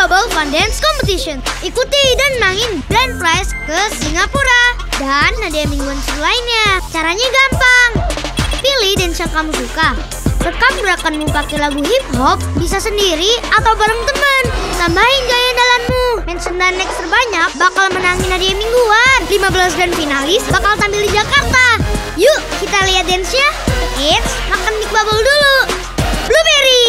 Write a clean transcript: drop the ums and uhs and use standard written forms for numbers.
Bubble Fun Dance Competition. Ikuti dan menangin grand prize ke Singapura dan hadiah mingguan seru lainnya. Caranya gampang. Pilih dance yang kamu suka. Rekam gerakanmu pakai lagu hip hop, bisa sendiri atau bareng teman. Tambahin gaya andalanmu. Mention dan next terbanyak bakal menangin hadiah mingguan. 15 grand finalis bakal tampil di Jakarta. Yuk kita lihat dance-nya. Eits, makan Big Bubble dulu. Blueberry.